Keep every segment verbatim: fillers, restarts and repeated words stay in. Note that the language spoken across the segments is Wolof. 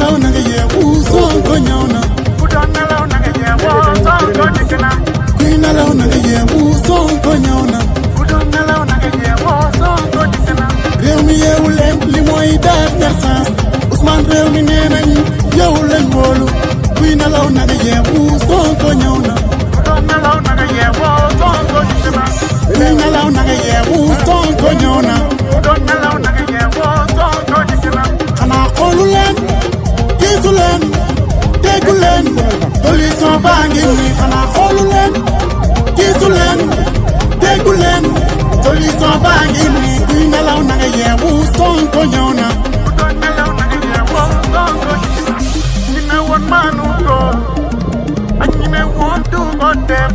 nelaw na nga yeewu Sonko ñëw na ku doon nelaw na nga yeewoo Sonko dikk na kuy nelaw na nga yeewu Sonko ñëw na ku doon nelaw na nga yeewoo Sonko dikk na réew mi yeewu leen li mooy dernière chance Ousmane réew mi nee nañ yow lañ wóolu kuy nelaw na nga yeewu Sonko ñëw na ku doon nelaw na nga yeewoo Sonko dikk na kuy nelaw na nga yeewu Sonko ñëw na ku doon nelaw na nga yeewoo Sonko dikk na xanaa xoolu leen gisu leen déggu leen solution baa ngi nii xanaa xoolu leen gisu leen déggu leen solution baa ngi nii kuy nelaw na nga yeewu Sonko ñëw na ku doon nelaw na nga yeewoo Sonko dikk na ñi ne woon maanu ko ak ñi ne woon du ko def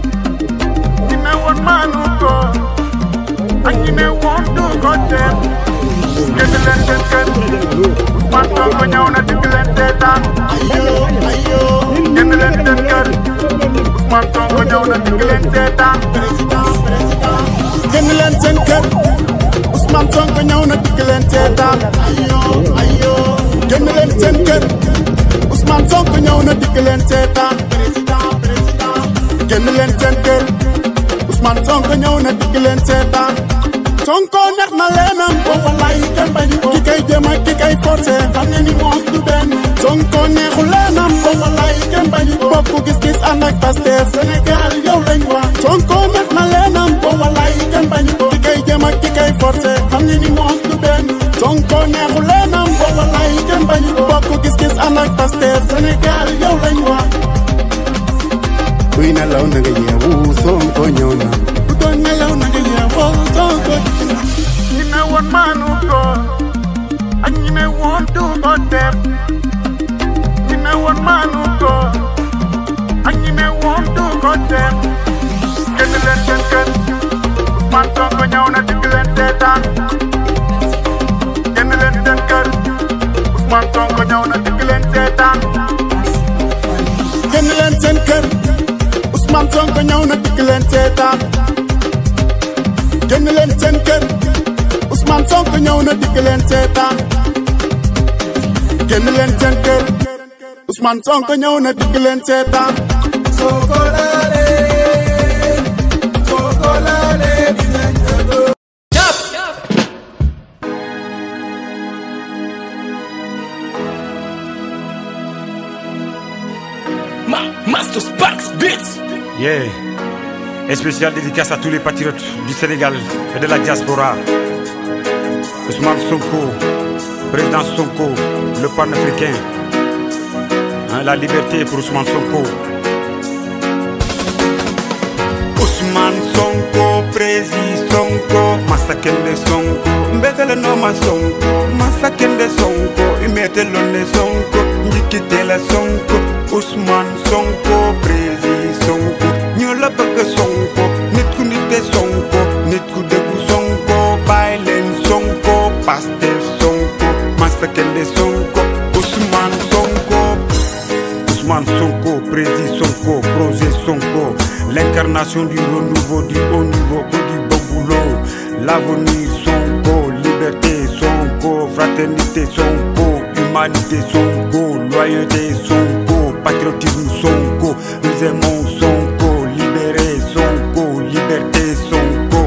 ñi ne woon maanu ko ak ñi ne woon du ko def génn leen seen kër Ousmane Sonko ñëw na dikk leen seetaan ayo ayo génn leen seen kër Ousmane Sonko ñëw na dikk leen seetaan président président génn leen seen kër Ousmane Sonko ñëw na dikk leen seetaan ayo ayo génn leen seen kër Ousmane Sonko ñëw na dikk leen seetaan président président génn leen seen kër Ousmane Sonko ñëw na dikk leen seetaan Sonko neex na leenam boo wallaay kenn bañu ko ki kay jëm ak ki kay forcé xam nga ni moom du benn Sonko neexu leenam boo wallaay kenn bañu ko bokk gis-gis ànd ak Pastef Sénégal yow lañ wax Sonko neex na leenam boo wallaay kenn bañu ko ki kay jëm ak ki kay forcé xam nga ni moom du benn Sonko neexu leenam boo wallaay kenn bañu ko bokk gis-gis ànd ak Pastef Sénégal yow lañ wax kuy nelaw na nga yeewu Sonko ñëw na ku doon nelaw na nga yeewu Sonko ñi ne woon maanu ko ak ñi ne woon du ko def ñi ne woon maanu ko ak ñi ne woon du ko def génn leen seen kër Ousmane Sonko ñëw na dikk leen seetaan génn leen seen kër Ousmane Sonko ñëw na dikk leen seetaan génn leen seen kër Ousmane Sonko ñëw na dikk leen seetaan génn leen seen kër Ousmane Sonko ñëw na dikk leen seetaan génn leen seen kër Ousmane Sonko ñëw na dikk leen seetaan Sonko laale Sonko laale dinañ la Ma Master Sparks Beats. Yeah. Et spécial dédicace à tous les patriotes du Sénégal et de la diaspora. Ousmane Sonko, président Sonko, le panafricain. Hein, la liberté pour Ousmane Sonko. Ousmane Sonko, président Sonko, Massakende Sonko, Mbetele Noma Sonko, Massakende Sonko, Imetele ne Sonko, Nikitele Sonko, Ousmane Sonko, président Sonko, Nyola Baka Sonko, Nitku Nite Sonko, Nitku Debu Sonko, Bailen Sonko, Pastef Sonko, Massakende Sonko, Ousmane Sonko, Ousmane Sonko, président Sonko, projet Sonko, l'incarnation du renouveau, du haut niveau, du bon boulot, l'avenir Sonko, liberté Sonko, fraternité Sonko, humanité Sonko, loyauté Sonko, patriotisme Sonko, nous aimons Sonko, libéré Sonko, liberté Sonko,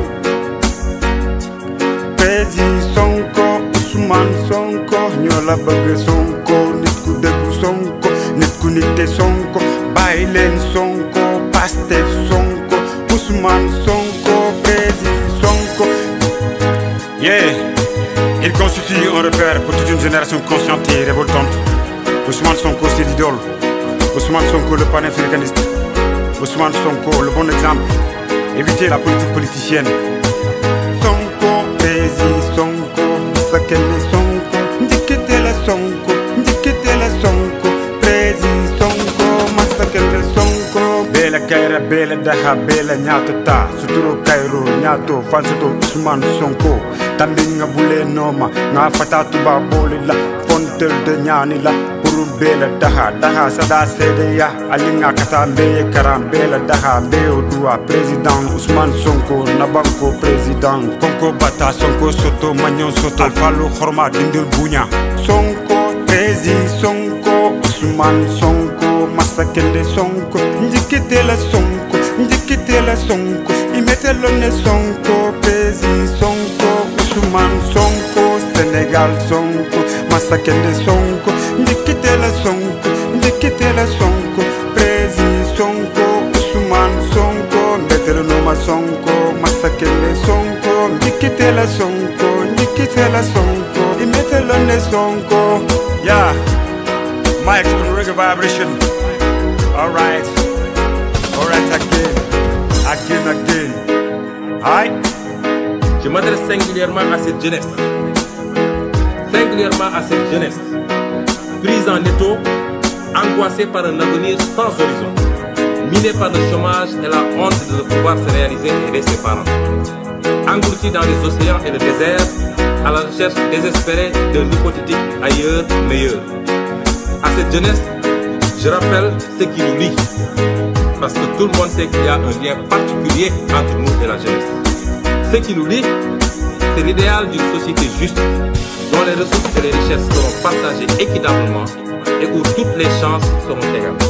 président Sonko, Ousmane Sonko, ñola bëgg Sonko, nit ku dëggu Sonko, nit ku nite Sonko, bàyyi leen Sonko, Pastef Sonko, Ousmane Sonko, président Sonko. Yeah, il constitue un repère pour toute une génération consciente et révoltante. Ousmane Sonko, c'est l'idole. Ousmane Sonko, le panafricaniste. Ousmane Sonko, le bon exemple. Évitez la politique politicienne. Sonko, président Sonko, Sakene Sonko, Ndikitele Sonko, Ndikitele Sonko, président Sonko, Masakele Sonko. Bela Kaira, Bela Daha, Bela Nyatota, Suturo Kairo, Nyato, Fansoto, Ousmane Sonko. Tambinga Bule Noma, Nga Fatatu Babolila, Fontel de Nyanila. Bela daha daha sada sedeya alinga kata mbeye karam bela daha mbeo dua président Ousmane Sonko nabanko président Konko bata Sonko soto magnon soto fallu khorma dindul bunya Sonko Président Sonko, Ousmane Sonko, Massakende Sonko, Ndikite la Sonko, Ndikite la Sonko, Imete l'onne Sonko, Président Sonko, Ousmane Sonko, Sénégal Sonko, Massakende Sonko, Ndikite la Sonko, Ndikite la Sonko, Président Sonko, Ousmane Sonko, Ndete Noma Sonko, Massakende Sonko, Ndikite la Sonko, Ndikite la Sonko, Imete l'onne Sonko. Yeah, Mike from the reggae vibration. Alright, alright again, again, again. Aïe. Je m'adresse singulièrement à cette jeunesse, singulièrement à cette jeunesse, prise en étau, angoissée par un avenir sans horizon, minée par le chômage et la honte de ne pouvoir se réaliser et aider ses parents, engloutie dans les océans et le désert, à la recherche désespérée d'un hypothétique ailleurs meilleur. À cette jeunesse, je rappelle ce qui nous lie, parce que tout le monde sait qu'il y a un lien particulier entre nous et la jeunesse. Ce qui nous lie, c'est l'idéal d'une société juste, dont les ressources et les richesses seront partagées équitablement et où toutes les chances seront égales.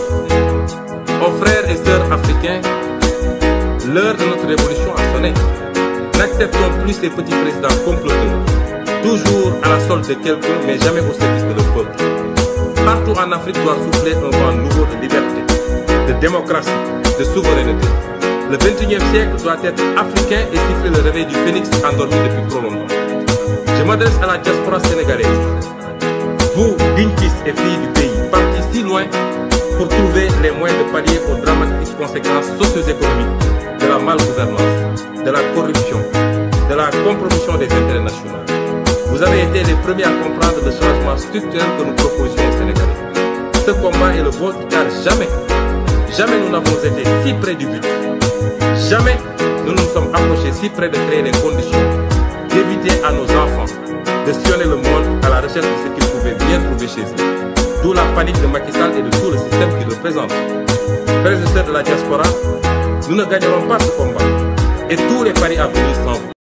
Aux frères et sœurs africains, l'heure de notre révolution a sonné. N'acceptons plus ces petits présidents comploteurs, toujours à la solde de quelqu'un, mais jamais au service de leur peuple. Partout en Afrique doit souffler un vent nouveau de liberté, de démocratie, de souveraineté. Le vingt et unième siècle doit être africain et siffler le réveil du phénix endormi depuis trop longtemps. Je m'adresse à la diaspora sénégalaise. Vous, dignes fils et filles du pays, partis si loin pour trouver les moyens de pallier aux dramatiques conséquences socio-économiques de la malgouvernance, de la corruption, de la compromission des intérêts nationaux. Vous avez été les premiers à comprendre le changement structurel que nous proposions aux Sénégalais. Ce combat est le vôtre car jamais, jamais nous n'avons été si près du but. Jamais nous nous sommes approchés si près de créer les conditions d'éviter à nos enfants de sillonner le monde à la recherche de ce qu'ils pouvaient bien trouver chez eux. D'où la panique de Macky Sall et de tout le système qu'il représente. Frères et sœurs de la diaspora, nous ne gagnerons pas ce combat. Et tous les paris à venir sont